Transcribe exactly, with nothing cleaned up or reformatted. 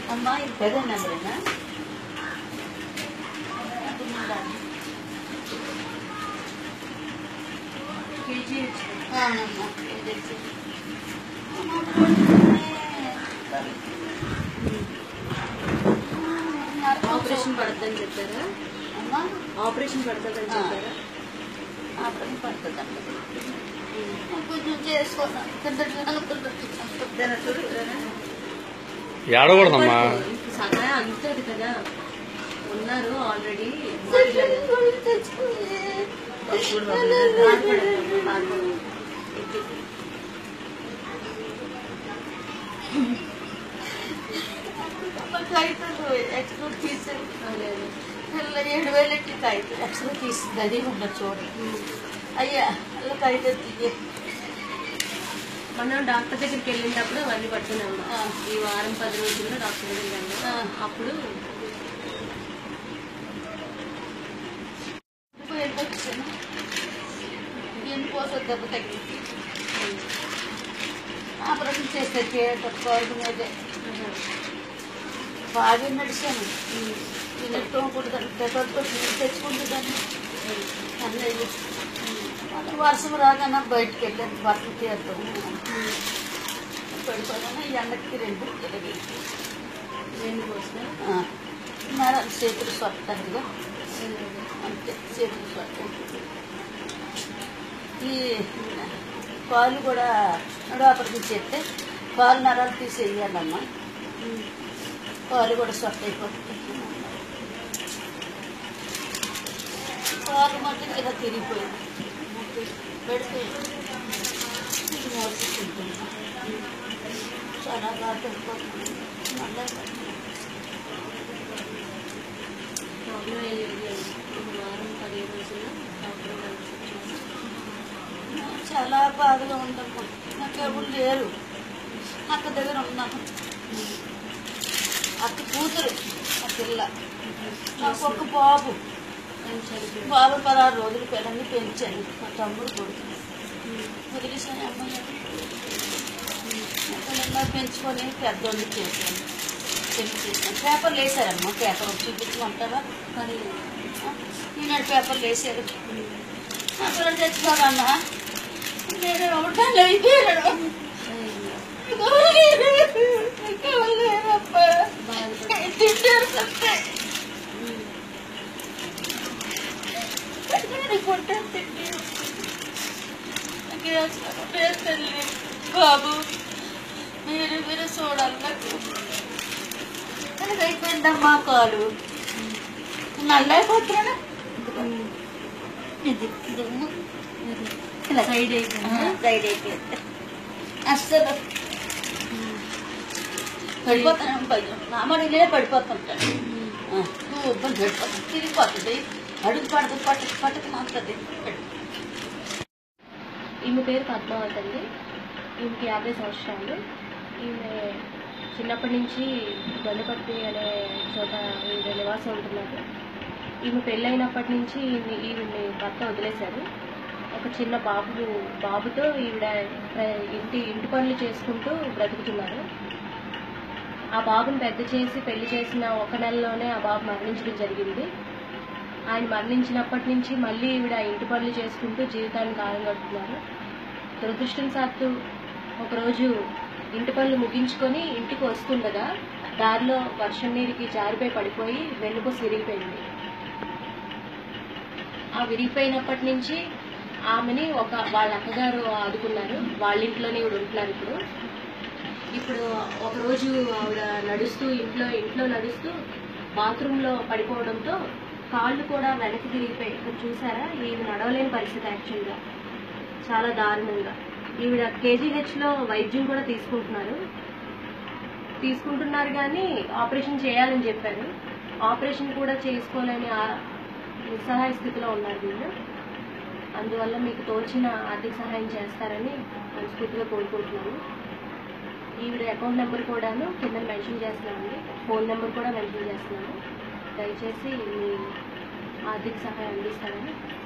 అమ్మా ఇది పెద్ద నెంబరేనా? కేజీ ఆపరేషన్ పడుతుందని చెప్పారా? అమ్మా ఆపరేషన్ పడుతుందని చెప్పారా? ఆపరేషన్ పడుతుందండి. కొంచెం చేసుకోవాలి. ఏడకూడదమ్మా, సగం అంతది కదా ఉన్నారు ఆల్రెడీ. ఎక్స్ప్లోర్ తీసారు ఏడు వేలు ఎట్టి కాగితం ఎక్స్ప్లోర్ తీసింది. అది ఉండదు చూడండి అయ్యా అలా కాగితం తీయ. మనం డాక్టర్ దగ్గరికి వెళ్ళినప్పుడు అవన్నీ పట్టుకున్నాము. ఈ వారం పది రోజుల్లో డాక్టర్ దగ్గరికి వెళ్ళాము. అప్పుడు వచ్చాను దీనికోసం దెబ్బ తగ్గింది. ఆపరేషన్ చేస్తే కాలు మీదే బాగా నడిచాను. తినట్టుకోకూడదని పెద్దతో తెచ్చుకుంటుందని అన్నయ్య మళ్ళీ వర్షం రాగానే బయటకు వెళ్ళాను. బట్టలు తీద్దాం పడిపోగానే ఎండకి రెండు తిరిగి రెండు కోసం మరి చేతులు సొట్టంగా అంతే చేతులు సొట్ట. ఈ కాలు కూడా ఆపరేషన్ చేస్తే కాలు నరాలు తీసేయాలమ్మా. కాలు కూడా సొట్ట అయిపోతుంది. కాలు మధ్య ఇలా తిరిగిపోయింది. పెడితే మోసుకుంటుంది. చాలా బాగా పడిపోతుంది. మళ్ళీ వారం పదిహేను రోజుల్లో చాలా బాధగా ఉందమ్మా. నాకు ఎవరు లేరు. అక్క దగ్గర ఉన్నాను. అక్క కూతురు ఆ పిల్ల. నాకు ఒక బాబు బాబు పదహారు రోజులు పిల్లల్ని పెంచాను. మా తమ్ముడు కొడుకు వదిలేసాను. అమ్మాయి పిల్లల్లా పెంచుకొని పెద్దోళ్ళు చేశాను. పెళ్లి చేశాను. పేపర్లు వేసారమ్మా. పేపర్ చూపించమంటారా? కానీ ఈనాడు పేపర్లు వేసారు. నా పిల్లలు తెచ్చుకోవాలన్నా నేను ఒకటాలు అయిపోయాడు. తింటారు తప్పే కొంటారు తింటారు. తల్లి బాబు మీరు మీరు చూడాలి. నాకు అది అయిపోయిందమ్మా. కాలు నల్లైపోతున్నా. ఇది ఇలా సైడ్ అయిపోయింది. సైడ్ అయిపోయింది. అస్సలు పడిపోతాను. భయం నామడిలే పడిపోతుంటాను. నువ్వు ఇబ్బంది పడిపోతాను. తిరిగిపోతుంది. అడుగు పడదు పట్టకు పట్టకు మాత్రది. ఈమె పేరు పద్మావతి అండి. ఈమెకి యాభై సంవత్సరాలు. ఈమె చిన్నప్పటి నుంచి దొండపర్తి అనే చోట ఈమె నివాసం ఉంటున్నారు. ఈమె పెళ్ళైనప్పటి నుంచి ఈవిడ్ని భర్త వదిలేశారు. ఒక చిన్న బాబు బాబుతో ఈవిడ ఇంటి ఇంటి పనులు చేసుకుంటూ బ్రతుకుతున్నారు. ఆ బాబుని పెద్ద చేసి పెళ్లి చేసిన ఒక నెలలోనే ఆ బాబు మరణించడం జరిగింది. ఆయన మరణించినప్పటి నుంచి మళ్ళీ ఈవిడ ఇంటి పనులు చేసుకుంటూ జీవితాన్ని కాలం గడుపుతున్నారు. దురదృష్టవశాత్తు ఒకరోజు ఇంటి పనులు ముగించుకొని ఇంటికి వస్తుండగా దారిలో వర్షం నీరుకి జారిపోయి పడిపోయి వెన్నుపూస విరిగిపోయింది. ఆ విరిగిపోయినప్పటి నుంచి ఆమెని ఒక వాళ్ళ అక్కగారు ఆదుకున్నారు. వాళ్ళ ఇంట్లోనే ఈవిడ ఉంటున్నారు. ఇప్పుడు ఇప్పుడు ఒకరోజు ఆవిడ నడుస్తూ ఇంట్లో ఇంట్లో నడుస్తూ బాత్రూంలో పడిపోవడంతో కాళ్ళు కూడా వెనక్కి తిరిగిపోయి ఇక్కడ చూసారా. ఈవిడ నడవలేని పరిస్థితి. యాక్చువల్గా చాలా దారుణంగా ఈవిడ కేజీహెచ్లో వైద్యం కూడా తీసుకుంటున్నారు తీసుకుంటున్నారు కానీ ఆపరేషన్ చేయాలని చెప్పారు. ఆపరేషన్ కూడా చేసుకోలేని నిస్సహాయ స్థితిలో ఉన్నారు వీళ్ళు. అందువల్ల మీకు తోచిన ఆర్థిక సహాయం చేస్తారని మనస్ఫూర్తిగా కోరుకుంటున్నాను. ఈవిడ అకౌంట్ నెంబర్ కూడాను కింద మెన్షన్ చేస్తున్నామండి. ఫోన్ నెంబర్ కూడా మెన్షన్ చేస్తున్నాను. దయచేసి మీ ఆర్థిక సహాయం అందిస్తారని